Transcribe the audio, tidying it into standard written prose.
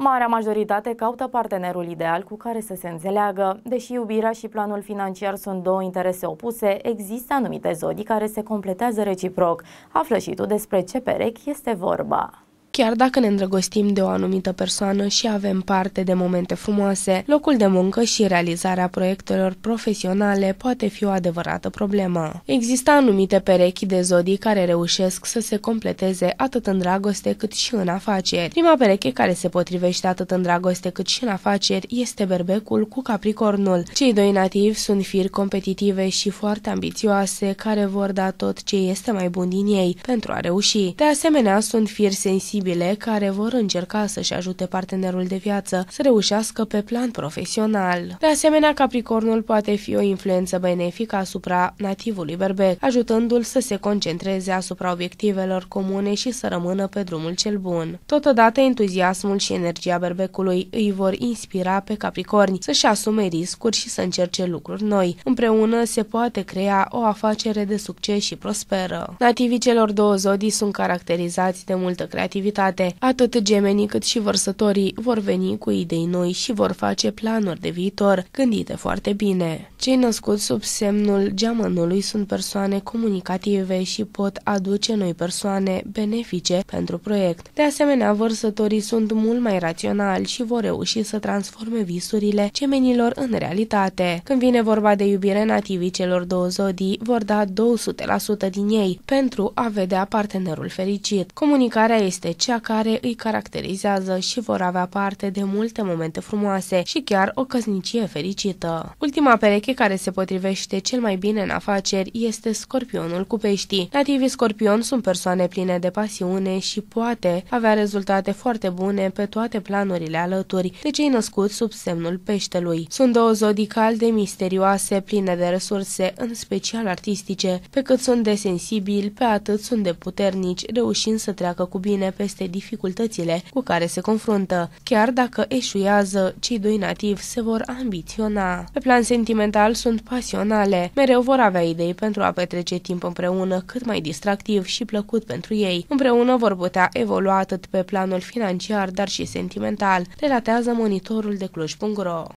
Marea majoritate caută partenerul ideal cu care să se înțeleagă. Deși iubirea și planul financiar sunt două interese opuse, există anumite zodii care se completează reciproc. Află și tu despre ce perechi este vorba. Chiar dacă ne îndrăgostim de o anumită persoană și avem parte de momente frumoase, locul de muncă și realizarea proiectelor profesionale poate fi o adevărată problemă. Există anumite perechi de zodii care reușesc să se completeze atât în dragoste cât și în afaceri. Prima pereche care se potrivește atât în dragoste cât și în afaceri este Berbecul cu Capricornul. Cei doi nativi sunt firi competitive și foarte ambițioase care vor da tot ce este mai bun din ei pentru a reuși. De asemenea, sunt firi sensibili care vor încerca să-și ajute partenerul de viață să reușească pe plan profesional. De asemenea, Capricornul poate fi o influență benefică asupra nativului berbec, ajutându-l să se concentreze asupra obiectivelor comune și să rămână pe drumul cel bun. Totodată, entuziasmul și energia berbecului îi vor inspira pe Capricorni să-și asume riscuri și să încerce lucruri noi. Împreună se poate crea o afacere de succes și prosperă. Nativii celor două zodii sunt caracterizați de multă creativitate. Atât gemenii cât și vărsătorii vor veni cu idei noi și vor face planuri de viitor gândite foarte bine. Cei născuți sub semnul Geamănului sunt persoane comunicative și pot aduce noi persoane benefice pentru proiect. De asemenea, vărsătorii sunt mult mai raționali și vor reuși să transforme visurile gemenilor în realitate. Când vine vorba de iubire, nativii celor două zodii vor da 200% din ei pentru a vedea partenerul fericit. Comunicarea este cea care îi caracterizează și vor avea parte de multe momente frumoase și chiar o căsnicie fericită. Ultima pereche care se potrivește cel mai bine în afaceri este Scorpionul cu Peștii. Nativii Scorpion sunt persoane pline de pasiune și poate avea rezultate foarte bune pe toate planurile alături de cei născuți sub semnul Peștelui. Sunt două zodii calde, misterioase, pline de resurse, în special artistice, pe cât sunt de sensibili, pe atât sunt de puternici, reușind să treacă cu bine peste dificultățile cu care se confruntă. Chiar dacă eșuează, cei doi nativi se vor ambiționa. Pe plan sentimental sunt pasionale, mereu vor avea idei pentru a petrece timp împreună cât mai distractiv și plăcut pentru ei. Împreună vor putea evolua atât pe planul financiar, dar și sentimental, relatează monitorul de Cluj.ro.